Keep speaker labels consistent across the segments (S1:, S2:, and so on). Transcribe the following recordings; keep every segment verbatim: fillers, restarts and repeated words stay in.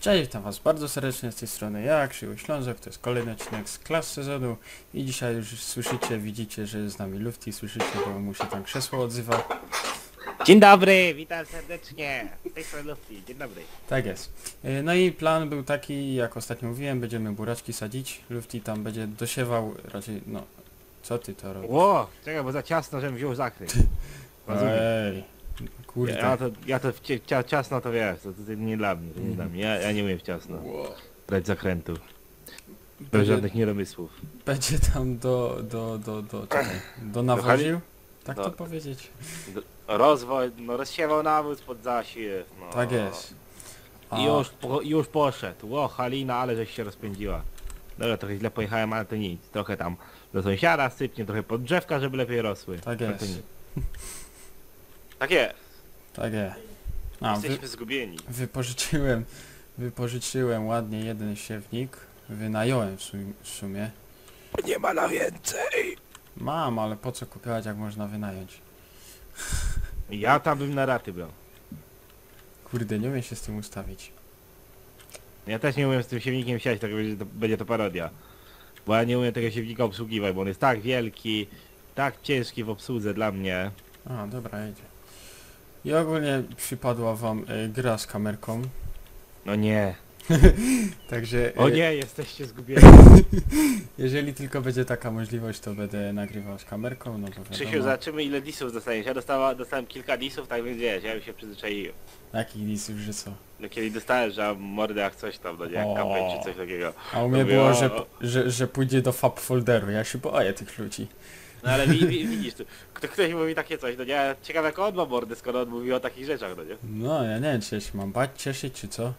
S1: Cześć, witam was bardzo serdecznie z tej strony ja, Krzywy Ślązok, to jest kolejny odcinek z klas sezonu i dzisiaj już słyszycie, widzicie, że jest z nami Lufty, słyszycie, bo mu się tam krzesło odzywa.
S2: Dzień dobry, witam serdecznie. Z tej strony Lufty, dzień dobry.
S1: Tak jest. Yy, No i plan był taki, jak ostatnio mówiłem, będziemy buraczki sadzić, Lufty tam będzie dosiewał, raczej, no, co ty to robisz?
S2: Ło, czekaj, bo za ciasno, żebym wziął zakryt.
S1: Ej, kurde.
S2: Ja to, ja to w cie, cia, ciasno to wiesz, to, to nie dla mnie, to nie dla mnie. Ja, ja nie umiem w ciasno. Brać zakrętu. Bez
S1: Będzie,
S2: żadnych nieromysłów.
S1: będzie tam do, do, do, do, czekaj, do nawoził? Tak to
S2: Do-
S1: powiedzieć?
S2: Rozwój, no rozsiewał nawóz pod zasiew. No.
S1: Tak jest. A-
S2: I już, po, już poszedł. Ło, Halina, ale żeś się rozpędziła. Dobra, trochę źle pojechałem, ale to nic. Trochę tam do sąsiada sypnie, trochę pod drzewka, żeby lepiej rosły.
S1: Tak
S2: Ale
S1: jest.
S2: to nic. Tak jest.
S1: Tak jest. A, wy,
S2: Jesteśmy zgubieni.
S1: wypożyczyłem, wypożyczyłem ładnie jeden siewnik, wynająłem w, sum- w sumie.
S2: Nie ma na więcej.
S1: Mam, ale po co kupować, jak można wynająć?
S2: Ja tam bym na raty brał.
S1: Kurde, nie umiem się z tym ustawić.
S2: Ja też nie umiem z tym siewnikiem siać, tak będzie to, będzie to parodia. Bo ja nie umiem tego siewnika obsługiwać, bo on jest tak wielki, tak ciężki w obsłudze dla mnie.
S1: A, dobra, jedzie. I ogólnie przypadła wam y, gra z kamerką,
S2: No nie.
S1: także
S2: O
S1: y,
S2: nie, jesteście zgubieni.
S1: jeżeli tylko będzie taka możliwość, to będę nagrywał z kamerką, no to
S2: Krzysiu,
S1: wiadomo.
S2: zobaczymy ile disów dostaniesz. Ja dostała, dostałem kilka disów, tak więc wiesz, ja bym się przyzwyczaił.
S1: Jakich disów, że co?
S2: No kiedy dostałem, że mordę jak coś tam, no nie, jak
S1: O.
S2: kampę czy coś takiego.
S1: A u mnie
S2: Mówię,
S1: było,
S2: o,
S1: że,
S2: o.
S1: że, że pójdzie do fab folderu, ja się boję tych ludzi.
S2: No ale wi, wi, widzisz, tu, kto, ktoś mówi takie coś, no nie, ciekawe jak on ma mordę, skoro on mówi o takich rzeczach, no nie.
S1: No, ja nie wiem, czy ja się mam bać, cieszyć, czy co?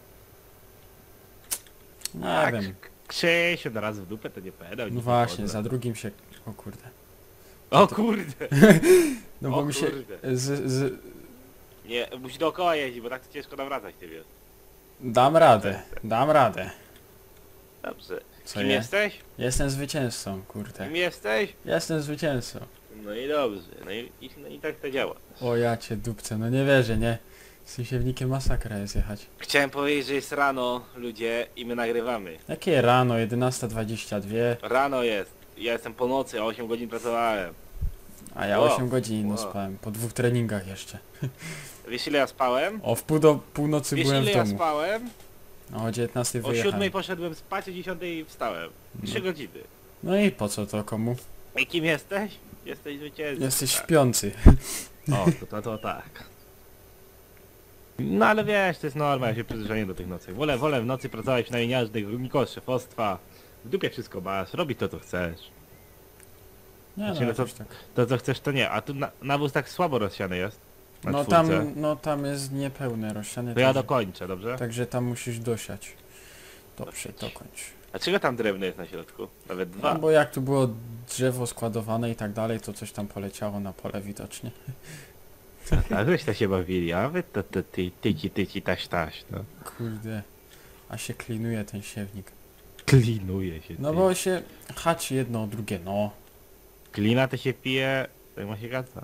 S1: Nie
S2: Tak,
S1: wiem.
S2: K- Krzysiu, na raz w dupę to nie pedał.
S1: No
S2: nie
S1: właśnie,
S2: pochodna.
S1: za drugim się... O kurde.
S2: O kurde!
S1: No bo
S2: O
S1: mi się...
S2: kurde.
S1: Z, z...
S2: Nie, musi dookoła jeździć, bo tak to ciężko nawracać, ty wiesz.
S1: Dam radę, dam radę.
S2: Dobrze.
S1: Co
S2: Kim
S1: nie?
S2: jesteś?
S1: Jestem zwycięzcą, kurde.
S2: Kim jesteś?
S1: Jestem zwycięzcą.
S2: No i dobrze, no i, i, no i tak to działa.
S1: O ja cię dupce, no nie wierzę, nie? Z tym siewnikiem masakra jest jechać.
S2: Chciałem powiedzieć, że jest rano, ludzie, i my nagrywamy.
S1: Jakie rano, jedenasta dwadzieścia dwa,
S2: Rano jest. Ja jestem po nocy, a osiem godzin pracowałem.
S1: a ja
S2: Wow.
S1: osiem godzin no
S2: Wow.
S1: spałem, po dwóch treningach jeszcze.
S2: Wiesz ile ja spałem?
S1: O, w pół do północy
S2: Wiesz
S1: byłem
S2: ile
S1: w
S2: ja
S1: domu.
S2: spałem?
S1: O dziewiętnastej
S2: O
S1: wyjechałem.
S2: siódmej poszedłem spać, o dziesiątej wstałem. Trzy
S1: No.
S2: godziny.
S1: No i po co to komu?
S2: I kim jesteś? Jesteś zwycięzcą.
S1: Jesteś
S2: tak.
S1: śpiący.
S2: O, to, to, to tak. No ale wiesz, to jest norma, ja się przyzwyczaiłem do tych nocy. Wolę, wolę w nocy pracować na pieniążnych, nikogo szefostwa. W dupie wszystko masz, robić to co chcesz.
S1: Nie
S2: Znaczy,
S1: no,
S2: no to-
S1: jakoś tak.
S2: To co chcesz to nie, a tu na, nawóz tak słabo rozsiany jest. Na
S1: No
S2: czwórce.
S1: tam, no tam jest niepełne rozsiane.
S2: To ja
S1: także-
S2: dokończę, dobrze?
S1: Także tam musisz dosiać. Dobrze,
S2: Dosiać.
S1: dokończ.
S2: A czego tam drewno jest na środku? Nawet dwa.
S1: No bo jak tu było drzewo składowane i tak dalej, to coś tam poleciało na pole widocznie.
S2: A żeście się bawili, a wy to, to ty, tyci, tyci, taś, taś, no.
S1: Kurde. A się klinuje ten siewnik.
S2: Klinuje się.
S1: No
S2: ty.
S1: bo się haczy jedno o drugie, no.
S2: Klina to się pije, tak ma się gada.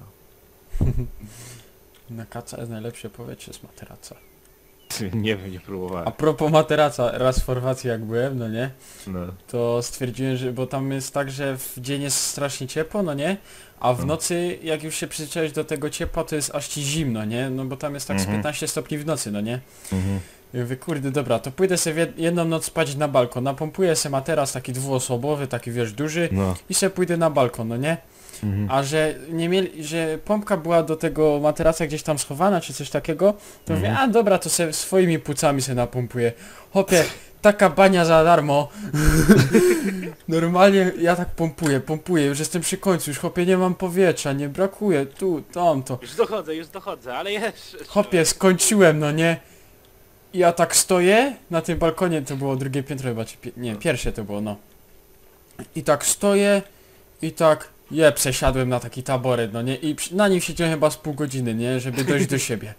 S1: Na kaca jest najlepsze powietrze z materaca.
S2: Nie wiem, nie
S1: A
S2: próbowałem.
S1: propos materaca, raz w Chorwacji jak byłem, no nie?
S2: No.
S1: To stwierdziłem, że bo tam jest tak, że w dzień jest strasznie ciepło, no nie? A w
S2: Mhm.
S1: nocy, jak już się przyzwyczaisz do tego ciepła, to jest aż ci zimno, nie? No bo tam jest tak z
S2: Mhm.
S1: piętnaście stopni w nocy, no nie?
S2: Mhm.
S1: I mówię, kurde, dobra, to pójdę sobie w jedną noc spać na balkon, napompuję sobie materac taki dwuosobowy, taki wiesz, duży
S2: No.
S1: i sobie pójdę na balkon, no nie?
S2: Mhm.
S1: A że nie mieli, że pompka była do tego materaca gdzieś tam schowana, czy coś takiego, to mówię,
S2: Mhm.
S1: a dobra, to se swoimi płucami se napompuję. Hopie, taka bania za darmo. Normalnie ja tak pompuję, pompuję, już jestem przy końcu, już hopie nie mam powietrza, nie brakuje, tu, tam, to.
S2: Już dochodzę, już dochodzę, ale jeszcze...
S1: Hopie, skończyłem, no nie? I ja tak stoję na tym balkonie, to było drugie piętro chyba, czy pie nie, pierwsze to było, no. I tak stoję i tak, je, przesiadłem na taki taboret, no nie? I przy- na nim siedziałem chyba z pół godziny, nie? Żeby dojść do siebie.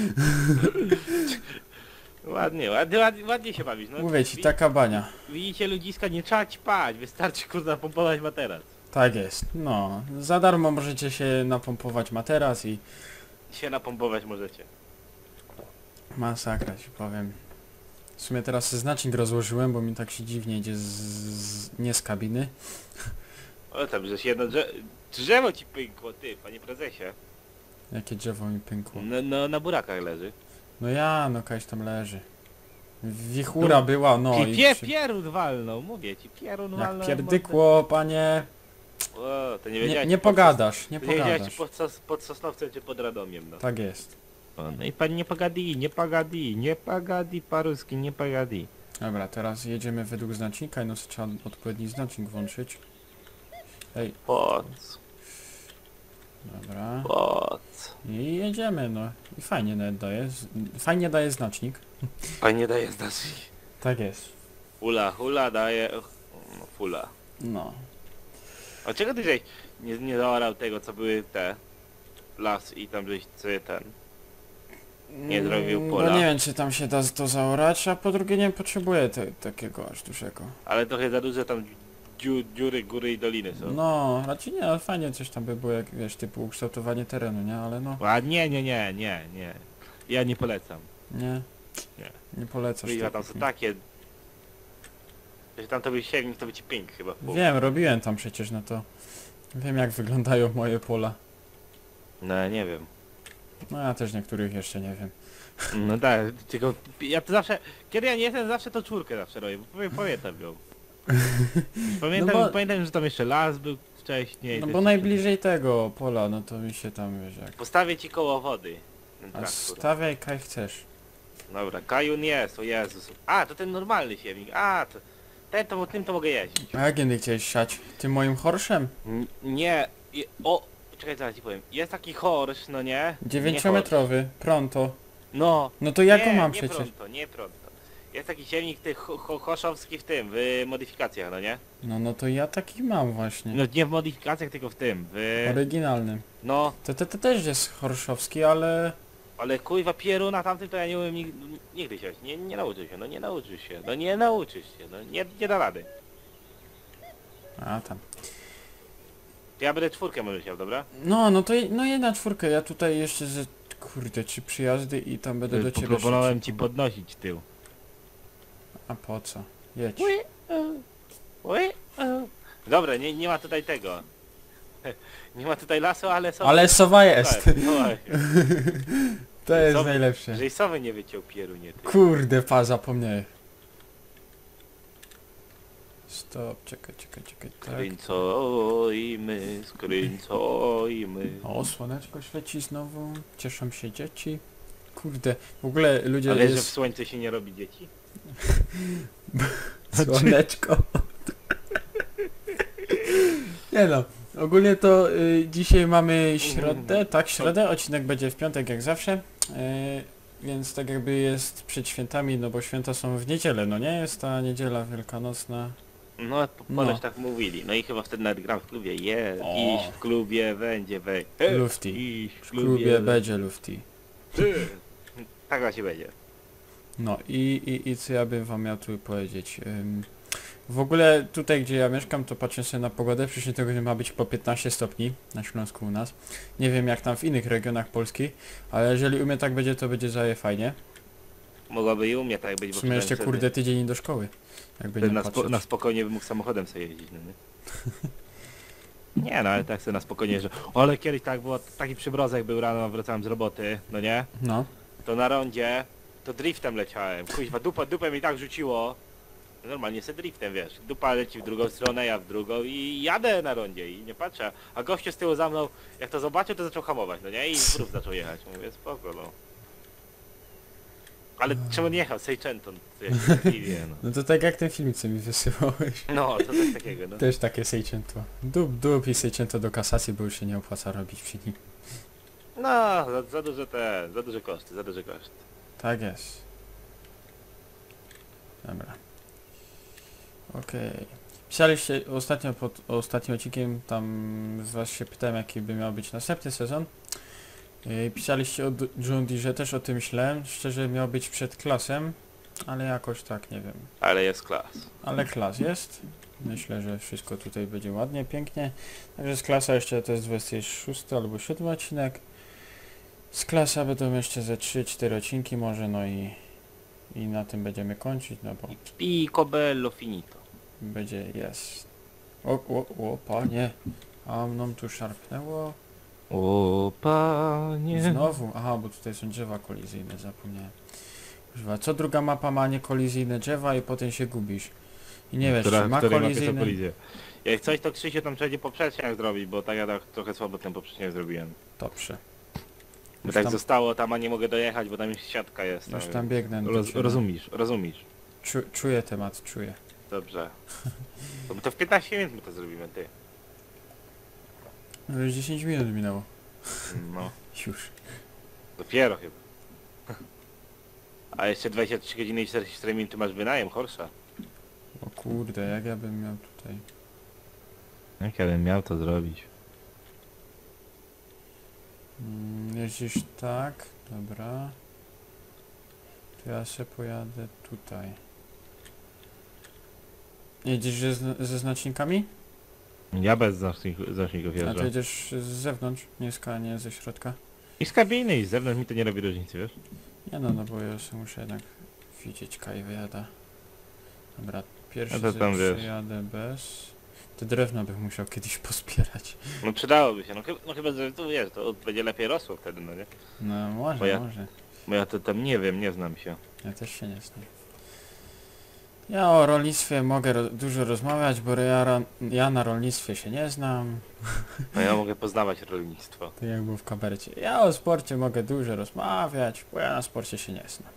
S2: Ładnie, ładnie, ładnie, ładnie się bawisz, no.
S1: Mówię ci,
S2: Wi-
S1: taka bania.
S2: Widzicie ludziska, nie trzeba ćpać, wystarczy kurwa pompować materac.
S1: Tak jest, no. Za darmo możecie się napompować materac i
S2: Się napompować możecie.
S1: masakra ci powiem. W sumie teraz znacznik rozłożyłem, bo mi tak się dziwnie idzie z, z, nie z kabiny.
S2: O tam, żeś jedno drze drzewo ci pękło, ty, panie prezesie.
S1: Jakie drzewo mi pękło.
S2: No, no na burakach leży.
S1: No ja, no kaś tam leży. Wichura była, no
S2: I
S1: i...
S2: pie,
S1: przy-
S2: pierun walnął, mówię ci, pierun
S1: Jak
S2: walnął.
S1: pierdykło, panie...
S2: O, to nie
S1: Nie,
S2: wiedziałeś.
S1: nie
S2: pod
S1: pogadasz, nie
S2: sos- to nie wiedziałeś
S1: pogadasz.
S2: pod, sos, pod Sosnowcem czy pod Radomiem, no.
S1: Tak jest.
S2: O, no i pan nie pogadi, nie pogadi, nie pogadi po-ruski, nie pogadi.
S1: Dobra, teraz jedziemy według znacznika i no trzeba odpowiedni znacznik włączyć. Ej,
S2: Poc,
S1: dobra.
S2: poc.
S1: I jedziemy, no. I fajnie nawet daje, z- fajnie daje znacznik.
S2: Pan nie daje znaczy.
S1: Tak jest.
S2: Hula, hula daje... No, fula.
S1: No.
S2: A czego ty żeś nie, nie zaorał tego, co były te... Las i tam żeś sobie ten... Nie zrobił
S1: Mm,
S2: pola.
S1: Bo nie wiem, czy tam się da to zaorać, a po drugie nie potrzebuję te, takiego aż dużego.
S2: Ale trochę za duże tam dziu, dziury, góry i doliny są.
S1: No, raczej nie, ale fajnie coś tam by było, jak wiesz, typu ukształtowanie terenu, nie? Ale no,
S2: A nie, nie, nie, nie, nie. Ja nie polecam.
S1: nie.
S2: Nie.
S1: Nie polecasz
S2: Wyjwa
S1: tego.
S2: tam są takie... Że tam to by siewnik, to by ci pękł chyba w pół.
S1: Wiem, robiłem tam przecież, no to... Wiem, jak wyglądają moje pola.
S2: No ja nie wiem.
S1: No ja też niektórych jeszcze nie wiem.
S2: No tak, tylko ja to zawsze... Kiedy ja nie jestem, zawsze to czwórkę zawsze robię, bo powiem- pamiętam ją. Pamiętam,
S1: No bo-
S2: pamiętam, że tam jeszcze las był wcześniej.
S1: No
S2: też
S1: bo
S2: coś-
S1: najbliżej tego pola, no to mi się tam, wiesz, jak...
S2: Postawię ci koło wody. Ten
S1: A
S2: traktor.
S1: stawiaj, kaj chcesz.
S2: Dobra, Kajun jest, o Jezus. A, to ten normalny siewnik. A, to... Ten to, tym to mogę jeździć.
S1: A jak kiedy chciałeś siać? Tym moim horszem?
S2: N- Nie, je, o... Czekaj, zaraz ci powiem. Jest taki horsz, no nie?
S1: Dziewięciometrowy, pronto.
S2: No.
S1: No to ja
S2: nie,
S1: go mam
S2: nie
S1: przecież.
S2: pronto, nie pronto. Jest taki siewnik tych ho, ho, hoszowski w tym, w modyfikacjach, no nie?
S1: No no to ja taki mam właśnie.
S2: No nie w modyfikacjach, tylko w tym, w...
S1: Oryginalnym.
S2: No,
S1: To, to, to też jest horszowski, ale...
S2: ale kuźwa pieru na tamtym to ja nie umiem nigdy, nigdy siać. Nie, nie nauczysz się, no nie nauczysz się, no nie nauczysz się, no nie, nie da rady.
S1: A tam.
S2: Ja będę czwórkę może siał, dobra?
S1: No, no to je- no jedna czwórka, ja tutaj jeszcze ze... Kurde, trzy przyjazdy i tam będę do ciebie
S2: Proponowałem
S1: szybciej.
S2: ci podnosić tył.
S1: A po co? Jedź.
S2: Ui, e, ui, e. Dobra, nie, nie ma tutaj tego. Nie ma tutaj lasu, ale są...
S1: Ale sowa jest!
S2: Tak, no właśnie.
S1: To jest
S2: Sowy-
S1: najlepsze.
S2: Że i sowy nie wyciął pieru, nie ty.
S1: Kurde, pa, zapomniałem. Stop, czekaj, czekaj, czekaj, tak.
S2: Skręcojmy, skręcojmy.
S1: O, słoneczko świeci znowu, cieszą się dzieci. Kurde, w ogóle ludzie...
S2: Ale że w
S1: jest...
S2: słońce się nie robi dzieci?
S1: Słoneczko. Nie no, ogólnie to y, dzisiaj mamy środę, tak, środę, odcinek będzie w piątek jak zawsze. Y, więc tak jakby jest przed świętami, no bo święta są w niedzielę, no nie? Jest ta niedziela wielkanocna.
S2: No, po-
S1: No.
S2: ponoć tak mówili. No i chyba wtedy nawet gram w klubie. Je,
S1: O.
S2: iść w klubie będzie, wej.
S1: Lufty.
S2: Iść
S1: W klubie będzie lufty.
S2: Tak właśnie będzie.
S1: No i, i, i co ja bym wam miał tu powiedzieć. Ym, w ogóle tutaj gdzie ja mieszkam to patrzę sobie na pogodę, przyszły tygodniu ma być po piętnaście stopni na Śląsku u nas. Nie wiem jak tam w innych regionach Polski, ale jeżeli u mnie tak będzie to będzie zaje fajnie.
S2: Mogłaby i u mnie tak być,
S1: W
S2: bo
S1: sumie jeszcze
S2: wtedy-
S1: kurde tydzień do szkoły. Jakby
S2: wtedy
S1: nie
S2: na, spo,
S1: patrzeć.
S2: na spokojnie bym mógł samochodem sobie jeździć, no nie? Nie no, ale tak sobie na spokojnie, że... O, ale kiedyś tak było, taki przymrozek był rano, wracałem z roboty, no nie?
S1: No.
S2: To na rondzie, to driftem leciałem. Kuźwa, dupa, dupę mi tak rzuciło. Normalnie se driftem, wiesz. Dupa leci w drugą stronę, ja w drugą i jadę na rondzie i nie patrzę. A gościu z tyłu za mną, jak to zobaczył, to zaczął hamować, no nie? I znów zaczął jechać. Mówię, spoko, no. Ale czemu nie jechał? Seichenton, to ja się tak dziwię, no.
S1: No to tak jak ten film co mi wysyłałeś.
S2: No, to coś takiego, no.
S1: Też takie sejciętło. Dup, dup i sejcięto do kasacji, bo już się nie opłaca robić przy nim.
S2: No, za, za duże te, za duże koszty, za duże koszty.
S1: Tak jest. Dobra. Okej. Pisaliście ostatnio pod ostatnim odcinkiem, tam z was się pytałem jaki by miał być następny sezon. Yy, pisaliście o D- John Deere, też o tym myślałem. Szczerze miał być przed klasem, ale jakoś tak, nie wiem.
S2: Ale jest klas.
S1: Ale klas jest. Myślę, że wszystko tutaj będzie ładnie, pięknie. Także z klasa jeszcze to jest dwudziesty szósty albo siódmy odcinek. Z klasa będą jeszcze ze trzy cztery odcinki może, no i I na tym będziemy kończyć, no bo
S2: Picobello finito.
S1: będzie jest. O, o, o, panie. A mną tu szarpnęło.
S2: O panie.
S1: Znowu. Aha, bo tutaj są drzewa kolizyjne, zapomniałem. Kurwa, co druga mapa ma niekolizyjne drzewa i potem się gubisz. I nie wiesz,
S2: Która,
S1: czy ma
S2: której mapie
S1: kolizyjne...
S2: to kolizję. Jak coś to Krzysiu tam trzeba poprzeczniak zrobić, bo tak ja tak trochę słabo ten poprzeczniak zrobiłem.
S1: Dobrze.
S2: Bo
S1: Już
S2: tak
S1: tam,
S2: zostało tam, a nie mogę dojechać, bo tam już siatka jest.
S1: już
S2: tak.
S1: tam biegnę. do
S2: Roz,
S1: ciebie.
S2: rozumiesz, rozumiesz.
S1: Czu, czuję temat, czuję.
S2: Dobrze. To, to w piętnaście minut my to zrobimy, ty.
S1: No już dziesięć minut minęło.
S2: No,
S1: Już.
S2: dopiero chyba. A jeszcze dwadzieścia trzy godziny i czterdzieści cztery minuty masz wynajem, Horsza.
S1: O kurde, jak ja bym miał tutaj...
S2: Jak ja bym miał to zrobić?
S1: Mm, jeździsz tak, dobra. To ja się pojadę tutaj. Jedziesz ze, zna- ze znacznikami?
S2: Ja bez znaczników, znaczników
S1: A to
S2: jeżdżę.
S1: jedziesz z zewnątrz, nie z, ka- nie ze środka?
S2: I z kabiny i z zewnątrz mi to nie robi różnicy, wiesz?
S1: Nie no, no bo ja sobie muszę jednak widzieć, kaj wyjada. Dobra, pierwszy
S2: A to tam
S1: ze-
S2: wiesz.
S1: przejadę bez... Te drewno bym musiał kiedyś pozbierać.
S2: No przydałoby się, no, chyba- no chyba, że tu wiesz, to będzie lepiej rosło wtedy, no nie?
S1: No może,
S2: Bo ja-
S1: może.
S2: Bo ja to tam nie wiem, nie znam się.
S1: Ja też się nie znam. Ja o rolnictwie mogę ro dużo rozmawiać, bo ja, ra ja na rolnictwie się nie znam.
S2: No ja mogę poznawać rolnictwo.
S1: To jak było w kabarecie. Ja o sporcie mogę dużo rozmawiać, bo ja na sporcie się nie znam.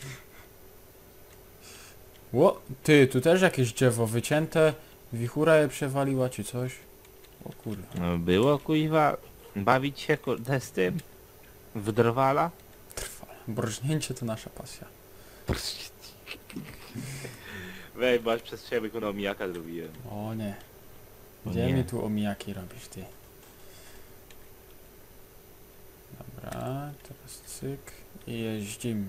S1: Ło, ty, tu też jakieś drzewo wycięte, wichura je przewaliła czy coś. O kurwa.
S2: No było kuźwa, bawić się kurde z tym? W drwala?
S1: Trwa. Brżnięcie to nasza pasja.
S2: Wej, bo aż przez siebie ekonomijaka zrobiłem.
S1: O nie.
S2: O
S1: Gdzie
S2: nie.
S1: mi tu omijaki robisz ty? Dobra, teraz cyk i jeździmy.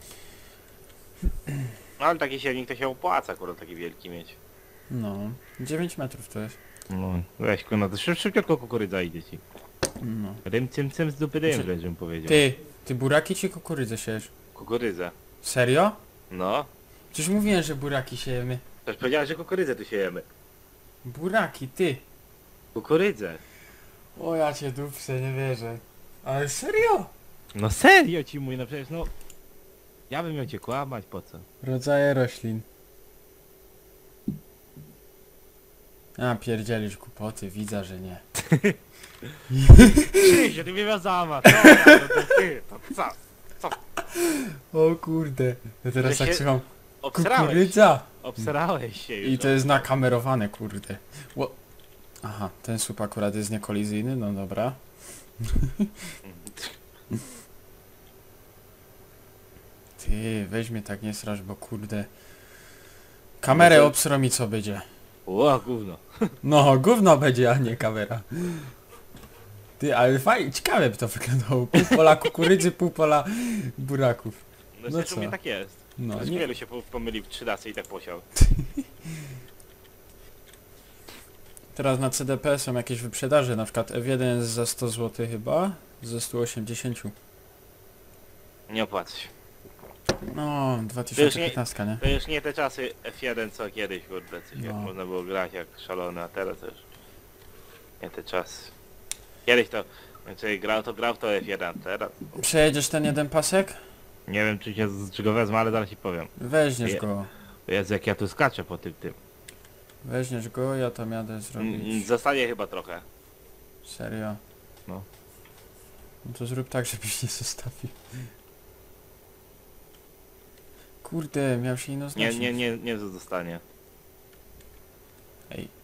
S2: No ale taki siewnik to się opłaca, akurat taki wielki mieć.
S1: No, dziewięć metrów to jest.
S2: No, weź kurwa, to szyb, szybciutko kukurydza idzie ci.
S1: No.
S2: Rym cym cym z dupy dym,
S1: Czy-
S2: wręcz bym powiedział.
S1: Ty, ty buraki czy kukurydzę siejesz?
S2: Kukurydzę.
S1: Serio?
S2: No.
S1: Przecież mówiłem, że buraki siejemy.
S2: Też powiedziałeś, że kukurydzę tu siejemy.
S1: Buraki, ty.
S2: Kukurydzę.
S1: O ja cię dupce, nie wierzę. Ale serio?
S2: No serio ci mówię, no przecież no... Ja bym miał cię kłamać, po co?
S1: Rodzaje roślin. A pierdzielisz głupoty, widzę, że nie.
S2: Krzysiu, ty mnie miał załamać, co? Ja, no to ty, to co?
S1: O kurde. Ja teraz
S2: Że
S1: tak
S2: się-
S1: słucham.
S2: Obsrałeś,
S1: Kukurydza!
S2: obsrałeś się już.
S1: I to jest nakamerowane, kurde. Ło- Aha, ten słup akurat jest niekolizyjny, no dobra. Ty, weź mnie tak nie strasz, bo kurde... Kamerę
S2: No to-
S1: obsro mi co będzie.
S2: O, gówno.
S1: No, gówno będzie, a nie kamera. Ty, ale fajnie, ciekawe by to wyglądało. Pół pola kukurydzy, pół pola buraków.
S2: No,
S1: No
S2: zresztą
S1: co?
S2: mnie tak jest.
S1: No,
S2: No,
S1: nie,
S2: wielu się po- pomyli w trzy razy i tak posiał.
S1: teraz na C D P są jakieś wyprzedaże, na przykład F jeden jest za sto złotych chyba, ze stu osiemdziesięciu.
S2: Nie opłaca się.
S1: No, dwa tysiące piętnaście, nie?
S2: To już nie te czasy F jeden co kiedyś, kurde, coś jak
S1: No.
S2: można było grać jak szalone, a teraz też nie te czasy. Kiedyś to, znaczy grał to grał w to F jeden, teraz
S1: Przejedziesz ten jeden pasek?
S2: nie wiem czy, się, czy go wezmę, ale zaraz ci powiem.
S1: Weźmiesz
S2: Je-
S1: go.
S2: Jezu, jak ja tu skaczę po tym tym.
S1: Weźmiesz go, ja tam jadę
S2: Mm,
S1: zrobić.
S2: Zostanie chyba trochę.
S1: Serio?
S2: No.
S1: No to zrób tak, żebyś nie zostawił. Kurde, miał się ino
S2: Nie,
S1: znaczyć.
S2: nie, nie, nie zostanie.
S1: Ej,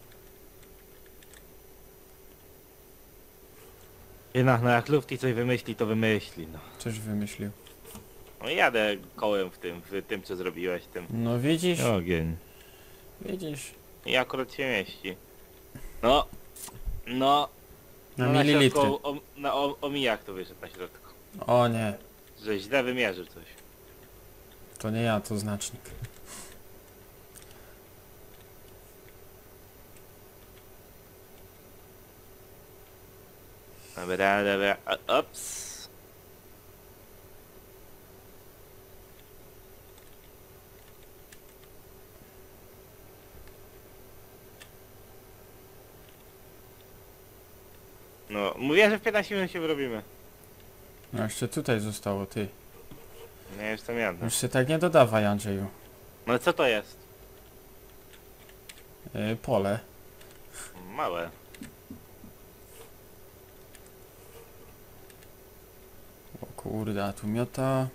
S2: Jednak no jak Lufty coś wymyśli, to wymyśli, no.
S1: coś wymyślił.
S2: No jadę kołem w tym, w tym co zrobiłeś, tym.
S1: No widzisz?
S2: Ogień.
S1: Widzisz?
S2: I akurat się mieści. No. No.
S1: Na
S2: no na
S1: mililitry.
S2: środku, o, na o, omijak tu wyszedł na środku.
S1: O nie,
S2: Że źle wymierzył coś.
S1: to nie ja, to znacznik.
S2: Dobra, dobra, o- ops. No, mówię, że w piętnaście minut się wyrobimy.
S1: No jeszcze tutaj zostało, ty.
S2: Nie jestem jadę.
S1: Już się tak nie dodawaj, Andrzeju.
S2: No ale co to jest?
S1: Yy, pole.
S2: Małe.
S1: O kurde, a tu miota.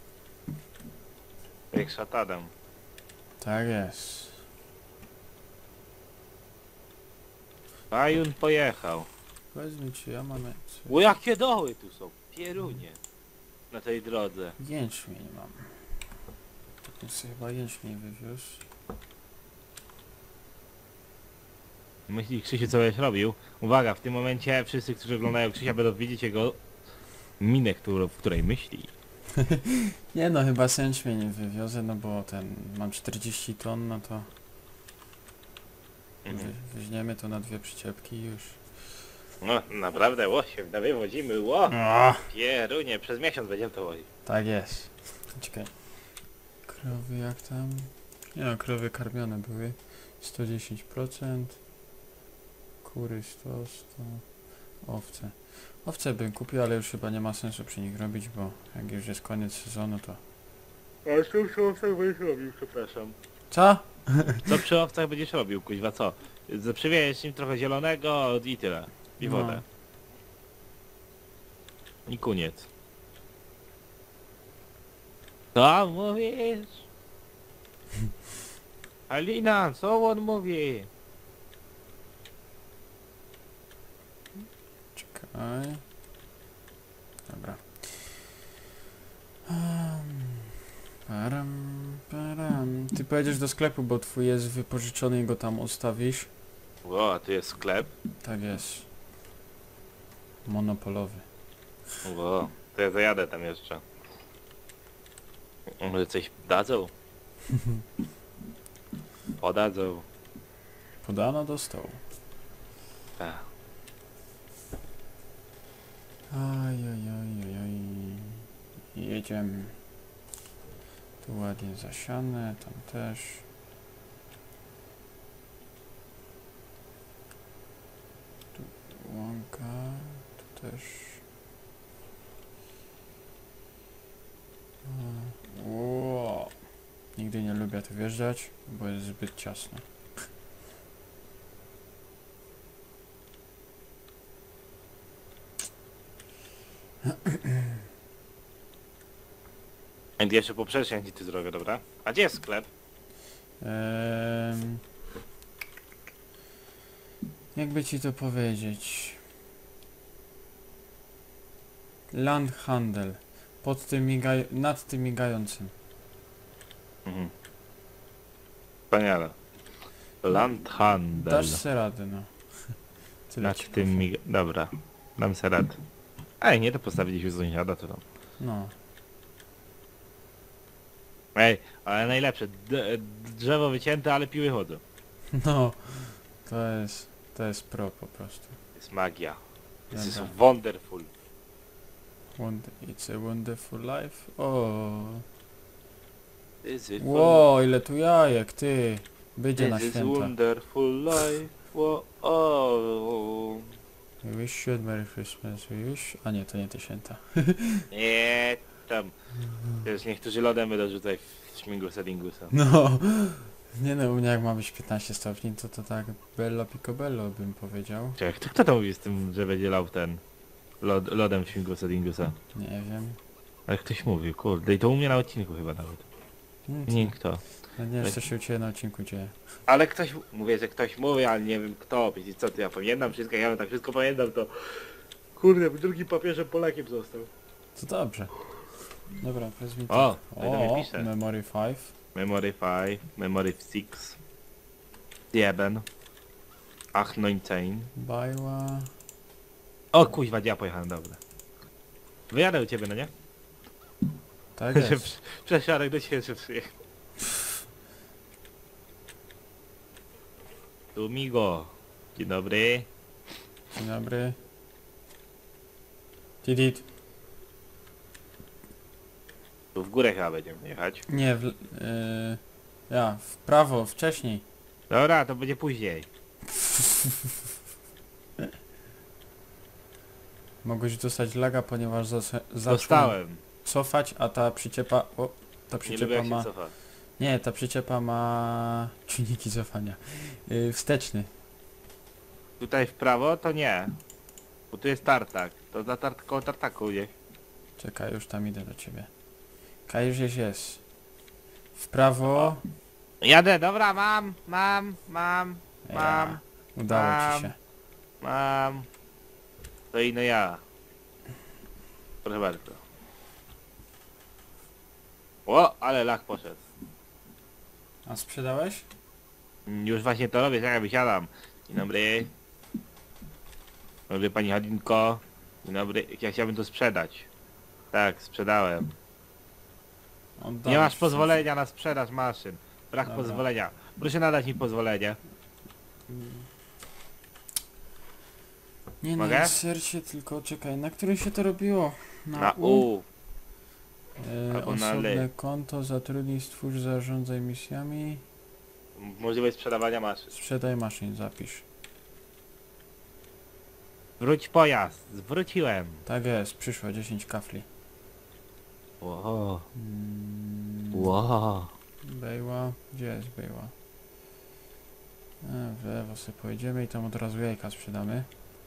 S2: Jak szatadem.
S1: Tak jest.
S2: Ajun pojechał.
S1: Powiedz mi, czy ja mam...
S2: O, jakie doły tu są. Pierunie. Na tej drodze.
S1: Jęczmień mam. Więc chyba jęczmień wywiózł.
S2: Myśli Krzysiu, co będziesz robił? Uwaga, w tym momencie wszyscy, którzy oglądają Krzysia, będą widzieć jego minę, którą, w której myśli.
S1: Nie no, chyba z jęczmień wywiozę, no bo ten... Mam czterdzieści ton, no to...
S2: Mhm.
S1: Wy, weźmiemy to na dwie przyczepki i już.
S2: No, naprawdę, łosiem, no wywodzimy, ło!
S1: O,
S2: Pierunie, przez miesiąc będziemy to wozić.
S1: tak jest. Czekaj. Krowy jak tam? Nie no, krowy karmione były. sto dziesięć procent. Kury sto, sto. Owce. Owce bym kupił, ale już chyba nie ma sensu przy nich robić, bo jak już jest koniec sezonu, to...
S2: Ale co przy owcach będziesz robił, przepraszam?
S1: Co?
S2: Co przy owcach będziesz robił, kuźwa, co? Z- Przywiejesz im trochę zielonego i tyle. I
S1: No.
S2: wodę. I koniec. Co mówisz? Alina, co on mówi?
S1: Czekaj. Dobra. Um, param, param. Ty pojedziesz do sklepu, bo twój jest wypożyczony i go tam ustawisz.
S2: O, a tu jest sklep?
S1: Tak jest. Monopolowy.
S2: O, to ja zajadę tam jeszcze. Może coś dadzą? Podadzą.
S1: Podano do stołu.
S2: Tak.
S1: Ajajajajaj. Jedziemy. Tu ładnie zasiane, tam też. Tu łąka, tu też. O, nigdy nie lubię tu wjeżdżać, bo jest zbyt ciasno.
S2: A jeszcze poprzecznie ci ty zrobię, dobra? A gdzie jest sklep?
S1: Ehm, jakby ci to powiedzieć? Landhandel. Pod tym migaj... nad tym migającym.
S2: Mhm. Wspaniale. Landhandel.
S1: Dasz se radę, no. Tyle
S2: Nad
S1: ci
S2: tym
S1: powiem.
S2: mig... Dobra. Dam se radę. Ej, nie to postawiliśmy z sąsiada, to tam.
S1: No.
S2: Ej, ale najlepsze. D drzewo wycięte, ale piły chodzą.
S1: No. To jest... to jest pro po prostu.
S2: To jest magia. This is
S1: Dobra.
S2: wonderful.
S1: Wonder... It's a wonderful life. O.
S2: This is
S1: Ło, ile tu jajek, ty. Będzie na
S2: This is
S1: święta.
S2: wonderful life. Wo o.
S1: We wish you a Merry Christmas. We wish... A nie, to nie te święta.
S2: Nie, tam. Już niektórzy lodem będą rzucać w śmigusa dingusa.
S1: No. Nie no, u mnie jak ma być piętnaście stopni, to to tak bello picobello bym powiedział.
S2: Czekaj, kto, kto to mówi z tym, że będzie lał ten lod, lodem w śmigusa dingusa?
S1: Nie wiem.
S2: Ale ktoś mówił, kurde, i to u mnie na odcinku chyba nawet.
S1: Hmm,
S2: Nie wiem kto.
S1: No nie wiem, co się u ciebie na odcinku dzieje.
S2: Ale ktoś, mówię, że ktoś mówi, ale nie wiem kto. I co ty, ja pamiętam wszystko, ja tak wszystko pamiętam, to... Kurde, drugim papieżem Polakiem został.
S1: To dobrze. Dobra, powiedz mi
S2: O,
S1: tak.
S2: to do mnie pisze.
S1: Memory pięć.
S2: Memory pięć, Memory six, sieben, achtzehn.
S1: Bajła.
S2: O kuźwa, gdzie ja pojechałem, dobra. Wyjadę u ciebie, no nie?
S1: Tak
S2: Że
S1: jest.
S2: prze- Przesiadek do ciebie że przyjechał. Tu migo. Dzień dobry.
S1: Dzień dobry. Tidit.
S2: Tu w górę chyba będziemy jechać.
S1: Nie, w... Yy, ja, w prawo, wcześniej.
S2: Dobra, to będzie później.
S1: Mogłeś dostać laga, ponieważ zas- zaczął
S2: Dostałem.
S1: cofać, a ta przyczepa... O, ta
S2: Nie lubię
S1: przyczepa
S2: jak się
S1: ma...
S2: cofa.
S1: Nie, ta przyczepa ma... czujniki cofania. Yy, wsteczny.
S2: Tutaj w prawo to nie. Bo tu jest tartak. To za tart koło tartaku, nie?
S1: Czekaj, już tam idę do ciebie. Kaj, już jest, jest. W prawo...
S2: Jadę, dobra, mam, mam, mam, mam,
S1: Ja. Udało
S2: Mam.
S1: ci się.
S2: mam. To inno ja. Proszę bardzo. O, ale lach poszedł.
S1: A sprzedałeś?
S2: Już właśnie to robię, czekaj, wysiadam. Dzień dobry. Dzień dobry pani Halinko. Dzień dobry, ja chciałbym to sprzedać. Tak, sprzedałem.
S1: Oddałeś
S2: Nie masz
S1: w
S2: pozwolenia na sprzedaż maszyn. Brak
S1: Dobra.
S2: pozwolenia. Proszę nadać mi pozwolenie.
S1: Nie
S2: Mogę?
S1: na sercie, tylko czekaj, na którym się to robiło?
S2: Na U.
S1: E,
S2: albo na
S1: osobne
S2: L.
S1: konto, zatrudnij, stwórz, zarządzaj misjami.
S2: Możliwość sprzedawania maszyn.
S1: Sprzedaj maszyn, zapisz.
S2: Wróć pojazd. Zwróciłem.
S1: Tak jest, przyszło dziesięć kafli.
S2: Wow.
S1: Mm,
S2: Wow.
S1: Bejła, gdzie jest Bejła? E, w lewo sobie pojedziemy i tam od razu jajka sprzedamy.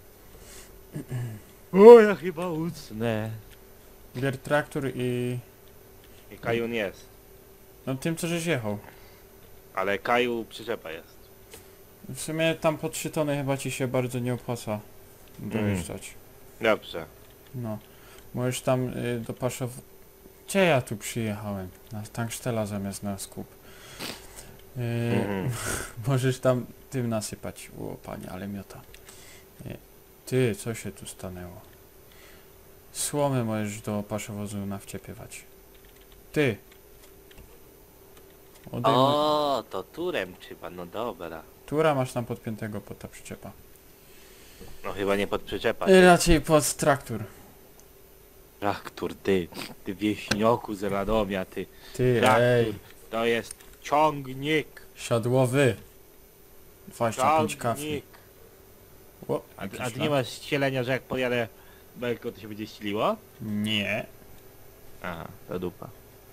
S2: O, ja chyba ucnę.
S1: Bier traktor i...
S2: I Kajun jest.
S1: No tym co żeś jechał.
S2: Ale Kaju przyczepa jest.
S1: W sumie tam po trzy tony chyba ci się bardzo nie opłaca dojeżdżać.
S2: Dobrze.
S1: No. Możesz tam y, do Paszow... Gdzie ja tu przyjechałem? Na Tankstela zamiast na skup. Y,
S2: Mhm.
S1: Możesz tam tym nasypać. O panie, ale miota. Y, Ty, co się tu stanęło? Słomy możesz do paszowozu nawciepywać. Ty! Odejmuj.
S2: O, to turem trzeba, no dobra.
S1: Tura masz tam podpiętego pod ta przyczepa.
S2: No chyba nie pod przyczepa.
S1: Y, raczej pod traktor.
S2: Traktor, ty, ty wieśnioku z Radomia, ty.
S1: Ty,
S2: Traktor,
S1: ej!
S2: to jest ciągnik.
S1: Siodłowy! dwadzieścia pięć kafli.
S2: Ciągnik.
S1: O,
S2: A,
S1: jakiś
S2: a ty nie
S1: szlak.
S2: masz ścielenia, że jak podjadę belko, to się będzie ścieliło?
S1: Nie.
S2: Aha, to dupa.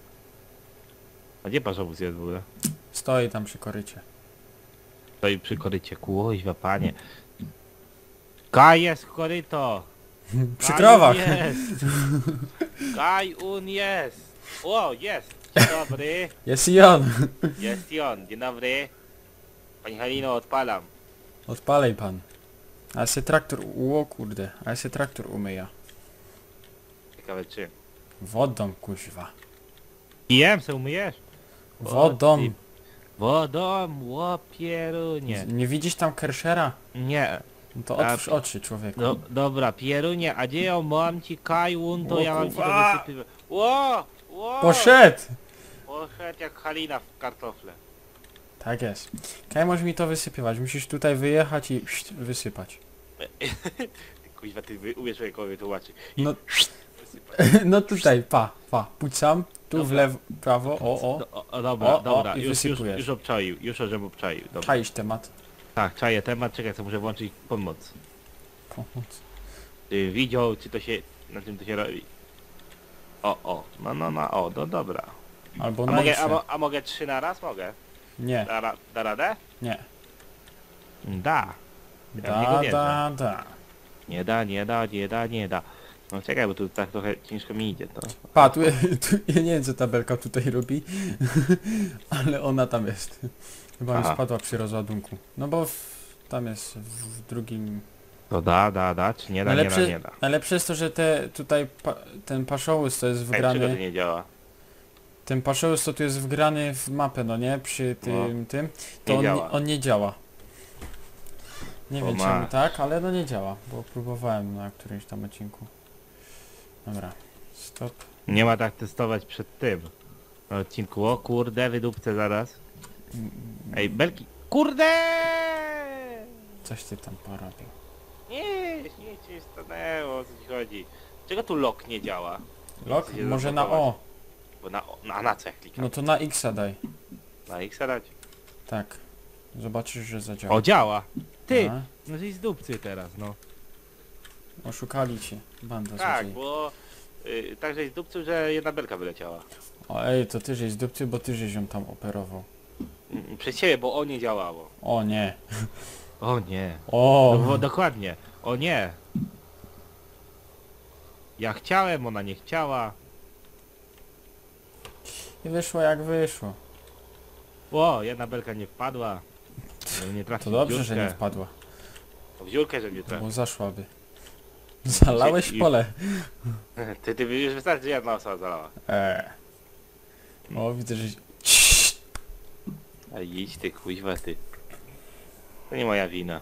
S2: A gdzie paszowóz jest w ogóle?
S1: Stoi tam przy korycie.
S2: Stoi przy korycie, kuźwa panie. Kaj jest koryto!
S1: Przy krowach!
S2: Kajun jest! Kajun jest! O, jest! Dzień dobry!
S1: Jest i on!
S2: Jest i on, dzień dobry! Pani Halino, odpalam.
S1: Odpalej pan. A ja se traktor... O kurde. A ja se traktor umyja.
S2: Ciekawe czy.
S1: Wodą kuźwa.
S2: Pijem se umyjesz? O,
S1: Wodą.
S2: ty- Wodą, łopierunie.
S1: Nie widzisz tam Kershera?
S2: Nie.
S1: No to
S2: A-
S1: otwórz oczy człowieku.
S2: Do, dobra, Pierunie, a gdzie ja mam ci Kajun, to
S1: O,
S2: ja mam ci to
S1: kurwa.
S2: wysypywać. Ło! Ło!
S1: Poszedł!
S2: Poszedł jak Halina w kartofle.
S1: Tak jest. Kaj możesz mi to wysypywać. Musisz tutaj wyjechać i pst, wysypać.
S2: Ty, kuźwa, ty wy- umiesz człowiekowi tłumaczyć.
S1: No,
S2: Wysypać.
S1: no tutaj, pa, pa. Pójdź sam. Tu w
S2: Dobra.
S1: lewo, prawo, o, o.
S2: Do, o, o dobra,
S1: O, o,
S2: dobra,
S1: i
S2: już, już,
S1: wysypujesz.
S2: już obczaił, już żebym obczaił, dobra.
S1: Czaisz temat.
S2: Tak, czaję temat, czekaj, co muszę włączyć pomoc.
S1: Pomóc.
S2: Ty widział, czy to się, na czym to się robi. O, o, no, no, no, o, no dobra.
S1: Albo
S2: A
S1: na
S2: mogę, a,
S1: X.
S2: mo, a mogę trzy na raz? Mogę.
S1: Nie,
S2: Da, ra- da radę?
S1: nie.
S2: Da. Ja w niego
S1: Da,
S2: wierzę.
S1: da, da.
S2: Nie da, nie da, nie da, nie da. No czekaj, bo tu tak trochę ciężko mi idzie to.
S1: Pa, tu, tu, ja nie wiem co ta belka tutaj robi, ale ona tam jest. Chyba mi
S2: Aha.
S1: spadła przy rozładunku. No bo w, tam jest w, w drugim...
S2: To da, da, da, czy nie da, nie da,
S1: Najlepsze,
S2: nie da.
S1: najlepsze jest to, że te tutaj pa, ten paszołus to jest
S2: Ej, czego to
S1: wgrany...
S2: nie działa?
S1: Ten paszołus to tu jest wgrany w mapę, no nie? Przy tym, tym. To
S2: Nie
S1: on,
S2: działa.
S1: on nie działa. Nie
S2: O
S1: wiem
S2: ma.
S1: czemu tak, ale no nie działa, bo próbowałem na którymś tam odcinku. Dobra, stop.
S2: Nie ma tak testować przed tym. Na odcinku, o kurde, wydupcę zaraz.
S1: Mm,
S2: Ej, belki. Kurde!
S1: Coś ty tam porobił.
S2: Nie, nic się nie stanęło, o co ci chodzi. Czego tu lock nie działa?
S1: Lok?
S2: Chcę się
S1: Może na
S2: zablokować.
S1: O.
S2: Bo na, o- na, na co ja klikam?
S1: No to na X daj.
S2: Na X dać?
S1: Tak. Zobaczysz, że zadziała.
S2: O, działa! Ty!
S1: A?
S2: No i z dupcy teraz, no.
S1: Oszukali cię. Banda
S2: Tak,
S1: złodziei.
S2: bo y, tak żeś zdupcył, że jedna belka wyleciała.
S1: O ej, to ty żeś z dupcy, bo ty żeś ją tam operował.
S2: Mm, Przez ciebie, bo o nie działało.
S1: O nie.
S2: O nie.
S1: O.
S2: No, bo dokładnie. O nie. Ja chciałem, ona nie chciała.
S1: I wyszło jak wyszło.
S2: O, jedna belka nie wpadła. Żeby nie trafić
S1: To dobrze,
S2: w
S1: że nie
S2: dziurkę.
S1: wpadła.
S2: W dziurkę, żeby nie trafił.
S1: Bo zaszłaby. Zalałeś
S2: I-
S1: pole.
S2: Ty, ty już wystarczy, że jedna osoba zalała.
S1: Eee. O, widzę, że... Ciii.
S2: A idź ty, kuźwa ty. To nie moja wina.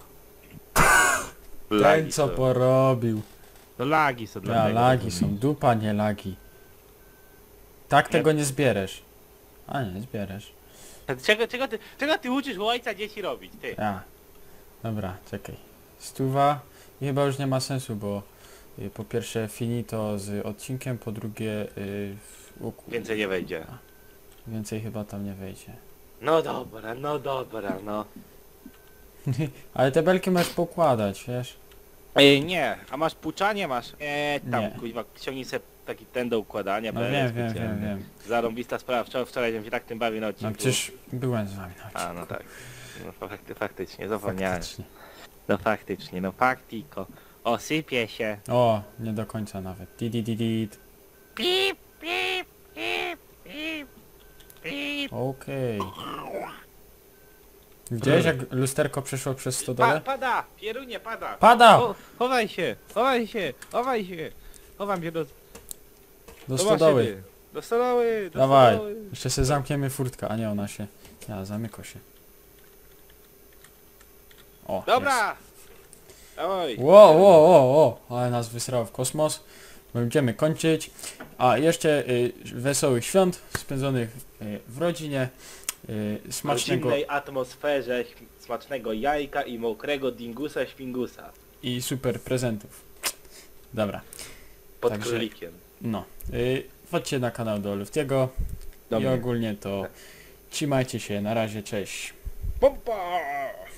S1: Ten co
S2: są.
S1: porobił.
S2: To lagi są dla
S1: Ja,
S2: niego,
S1: lagi
S2: rozumiem.
S1: są. Dupa, nie lagi. Tak
S2: Nie.
S1: tego nie zbierzesz. A nie, zbierzesz.
S2: Czego, czego, ty, czego ty uczysz u ojca dzieci robić, ty?
S1: Ja. Dobra, czekaj. Stuwa. I chyba już nie ma sensu, bo y, po pierwsze finito z odcinkiem, po drugie y, u,
S2: Więcej nie wejdzie.
S1: więcej chyba tam nie wejdzie.
S2: No dobra, no dobra, no.
S1: Ale te belki masz pokładać, wiesz?
S2: Ej, nie, a masz puczanie, masz? Eee, tam,
S1: Nie.
S2: kuźwa, ściągnij sobie taki ten do układania.
S1: No
S2: bez
S1: wiem, wiem, wiem,
S2: specjalnie.
S1: wiem.
S2: Zarąbista sprawa, wczoraj, wczoraj żebym się tak tym bawił na odcinku.
S1: No przecież byłem z wami na odcinku.
S2: A, no tak. No fakty, faktycznie, zapomniałem.
S1: Faktycznie.
S2: No faktycznie, no faktiko. O, sypie się.
S1: O, nie do końca nawet. Di di di di.
S2: Pip, pip, pip, pip, pip.
S1: Okej. Widziałeś jak lusterko przeszło przez
S2: Pa,
S1: stodołę?
S2: pada! Pierunie, pada!
S1: Pada!
S2: O, chowaj się, chowaj się, chowaj się. Chowam się do...
S1: Do
S2: do
S1: stodoły.
S2: maszyny. Do stodoły, do
S1: Dawaj.
S2: stodoły.
S1: Jeszcze sobie zamkniemy furtkę, a nie ona się... Ja, zamyko się. O, jest.
S2: Dobra! Oj.
S1: Ło, ło, ło, ło, ale nas wysrało w kosmos. Będziemy kończyć. A jeszcze y, wesołych świąt spędzonych y, w rodzinie. Y,
S2: W
S1: smacznego
S2: rodzinnej atmosferze śm- smacznego jajka i mokrego dingusa śpingusa.
S1: i super prezentów. Dobra,
S2: Pod
S1: Także-
S2: królikiem.
S1: no. Y, wchodźcie na kanał do Luftiego
S2: Do
S1: i
S2: mnie.
S1: ogólnie to trzymajcie się, na razie, cześć.
S2: Pompa!